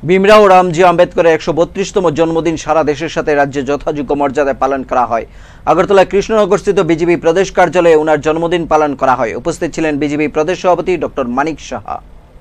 ভীমরাও রামজি আম্বেদকরের ১৩২তম জন্মদিন সারা দেশের সাথে রাজ্যে যথাযোগ্য মর্যাদায় পালন করা হয়। আগরতলা কৃষ্ণনগরস্থিত বিজেপি প্রদেশ কার্যালয়ে ওনার জন্মদিন পালন করা হয়। উপস্থিত ছিলেন বিজেপি প্রদেশ সভাপতি doctor Manik Saha.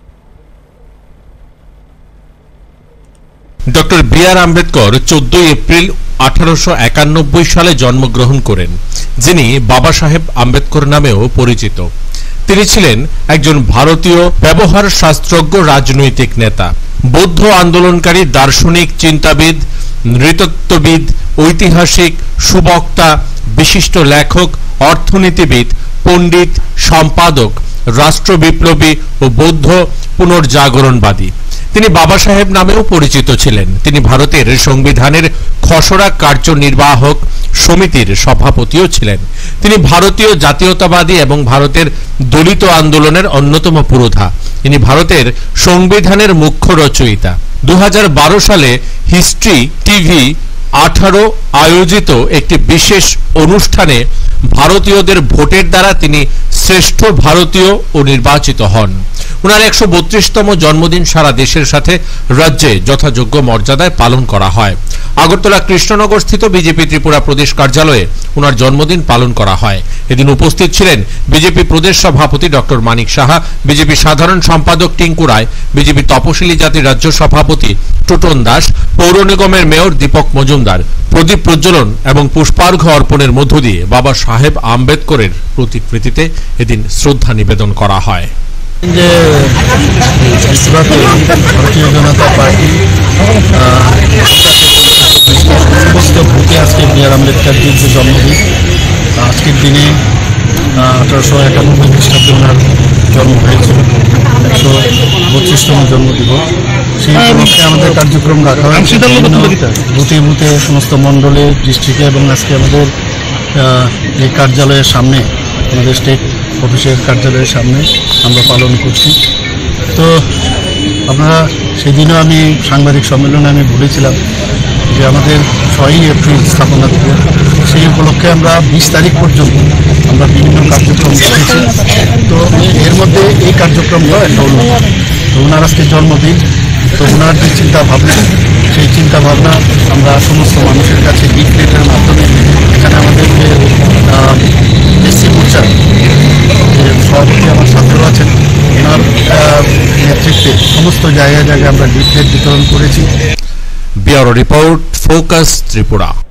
Doctor B R Ambedkar 14 April 1891 সালে জন্মগ্রহণ করেন, যিনি বাবা সাহেব আম্বেদকর নামেও পরিচিত। তিনি ছিলেন একজন ভারতীয় ব্যবহার শাস্ত্রজ্ঞ রাজনৈতিক নেতা, বৌদ্ধ আন্দোলনকারী, দার্শনিক, চিন্তাবিদ, নৃতত্ত্ববিদ, ঐতিহাসিক, সুবক্তা, বিশিষ্ট লেখক, অর্থনীতিবিদ, পণ্ডিত, সম্পাদক, রাষ্ট্র বিপ্লবী ও বৌদ্ধ পুনর্জাগরণবাদী। তিনি বাবা সাহেব নামেও পরিচিত ছিলেন। তিনি ভারতের সংবিধানের খসড়া কার্যনির্বাহক সমিতির সভাপতিও ছিলেন। তিনি ভারতীয় জাতীয়তাবাদী এবং ভারতের দলিত আন্দোলনের অন্যতম পুরোধা। তিনি ভারতের সংবিধানের মুখ্য রচয়িতা। 2012 সালে হিস্ট্রি টিভি 18 আয়োজিত একটি বিশেষ অনুষ্ঠানে ভারতীয়দের ভোটের দ্বারা তিনি শ্রেষ্ঠ ভারতীয় ও নির্বাচিত হন। ওনার 132তম জন্মদিন সারা দেশের সাথে রাজ্যে যথাযোগ্য মর্যাদায় পালন করা হয়। আগরতলা কৃষ্ণনগর স্থিত বিজেপি ত্রিপুরা প্রদেশ কার্যালয়ে ওনার জন্মদিন পালন করা হয়। এদিন উপস্থিত ছিলেন বিজেপি প্রদেশ সভাপতি ডক্টর মানিক সাহা, বিজেপি সাধারণ সম্পাদক টিঙ্কু রায়, বিজেপি তপশিলি জাতির রাজ্য সভাপতি টোটন দাস, পৌর নিগমের মেয়র দীপক মজুমদার। প্রদীপ প্রজ্বলন এবং পুষ্পার্ঘ অর্পণের মধ্য দিয়ে বাবা সাহেব আম্বেদকরের প্রতিকৃতিতে এদিন শ্রদ্ধা নিবেদন করা হয়। যে ভারতীয় জনতা পার্টি সমস্ত ভোটে আজকে বি আর আম্বেদকরজির যে জন্মদিন, আজকের দিনে 1891 খ্রিস্টাব্দে ওনার জন্ম হয়েছিল, 132তম জন্মদিবস। সেই উপলক্ষে আমাদের কার্যক্রম রাখা হয় বুথে বুথে সমস্ত মণ্ডলে, ডিস্ট্রিক্টে এবং আজকে আমাদের এই কার্যালয়ের সামনে, আমাদের স্টেট অফিসের কার্যালয়ের সামনে আমরা পালন করছি। তো আপনারা সেদিনও আমি সাংবাদিক সম্মেলনে আমি বলেছিলাম যে আমাদের 6 এপ্রিল স্থাপনা দিবস, সেই উপলক্ষে আমরা 20 তারিখ পর্যন্ত আমরা বিভিন্ন কার্যক্রম রেখেছি। তো এর মধ্যে এই কার্যক্রমটাও একটা অন্যতম। তো ওনার আজকে জন্মদিন, তো ওনার যে চিন্তাভাবনা, সেই চিন্তাভাবনা আমরা সমস্ত মানুষের কাছে লিফলেটের মাধ্যমে, এখানে আমাদের যে এসসি মোর্চার যে সভাপতি আমার ছাত্র আছেন, ওনার নেতৃত্বে সমস্ত জায়গায় জায়গায় আমরা লিফলেট বিতরণ করেছি। Bureau report, focus Tripura.